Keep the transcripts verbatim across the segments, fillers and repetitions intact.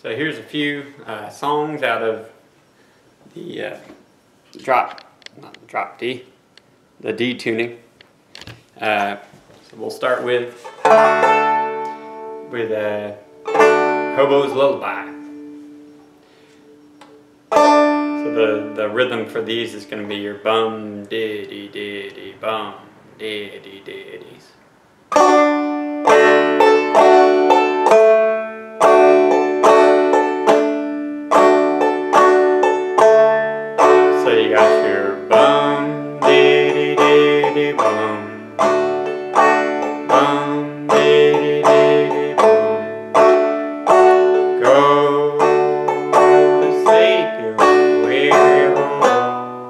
So here's a few uh, songs out of the uh, drop, not the drop D, the D tuning. Uh, so we'll start with with uh, Hobo's Lullaby. So the the rhythm for these is going to be your bum diddy diddy bum diddy diddies. So you got your bum diddy diddy bum bum diddy diddy bum. Go to sleep, you weary home.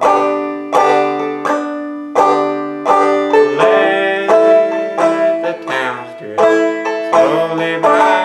Let the town drift slowly by.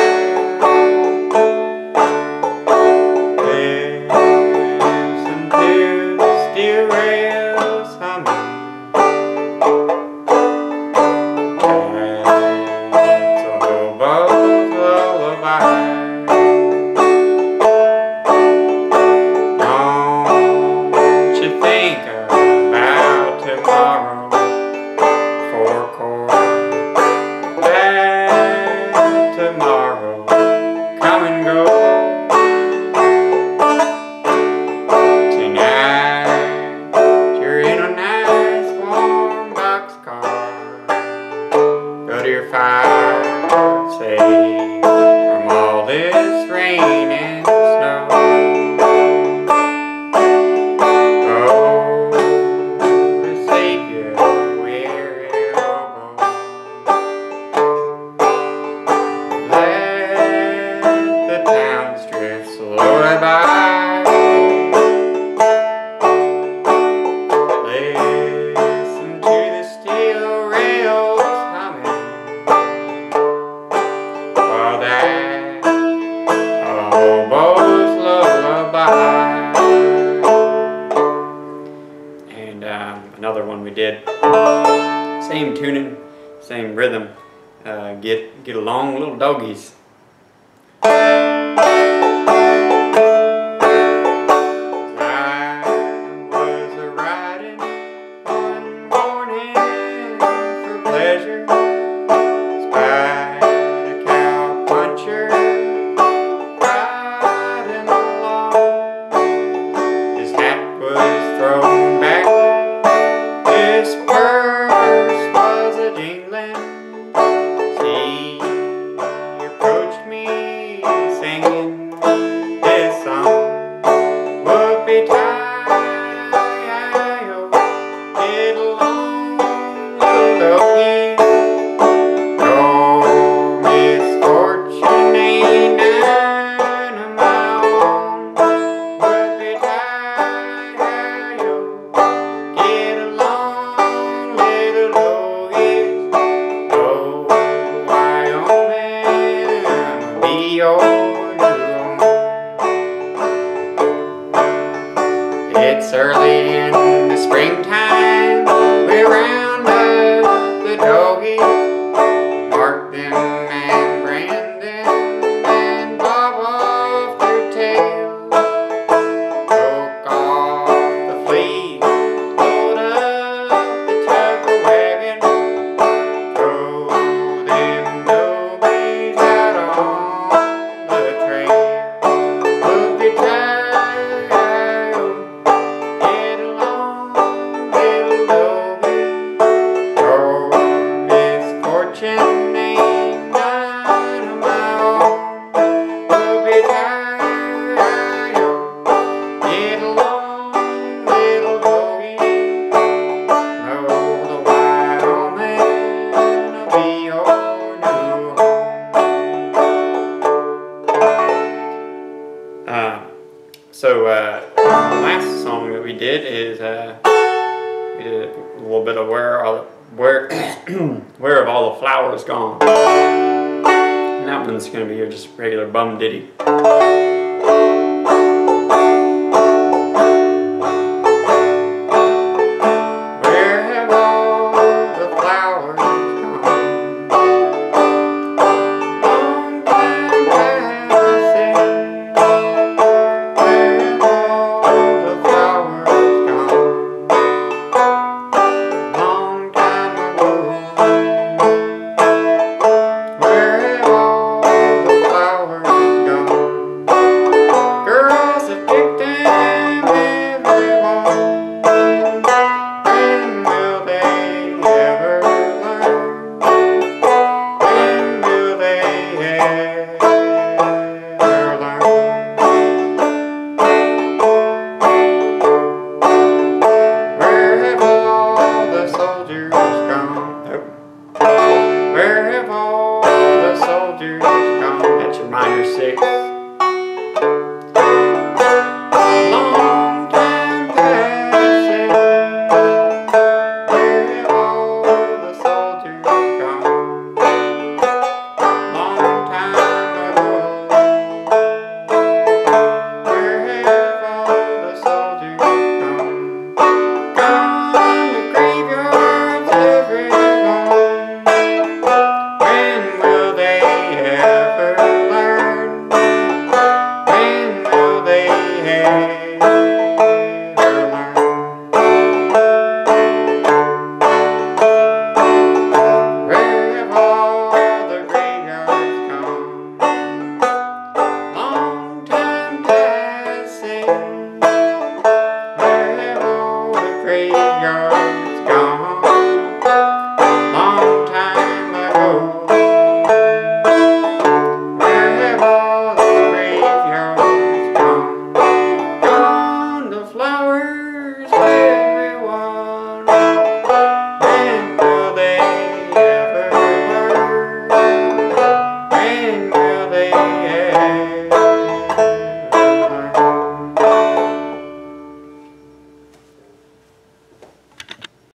Safe from all this rain and snow. Oh, the Savior, where you'll go. Let the towns drift slowly by. Listen to the steel rails humming. Hobo's Lullaby. And um, another one we did, same tuning, same rhythm. Uh, get get along, little doggies. I was a riding one morning for pleasure. Spied a cow puncher riding along. His hat was thrown back, his purse was a jingling. He approached me singing his song. Whoopie-tie-o, get along, little doggie. No misfortune ain't none of my own. Whoopie-tie-o, get along, little doggies. Oh, Wyoming, be your new home. It's early in the springtime, we round up the doggies, mark them and brand them, and bob off their tails. Broke off the fleece, load up the chucker wagon, throw them doggies out on the trail. Whoopie-tie-o, get along, little doggie. Your misfortune ain't none of my own. Whoopie-tie-o, get along, little doggie. No, the Wyoming will be your new home. Uh, so uh, the last song that we did is uh, we did a little bit of where are where where have all the flowers gone? And that one's going to be just regular bum ditty. Where have all the flowers gone? Long time passing. minor six.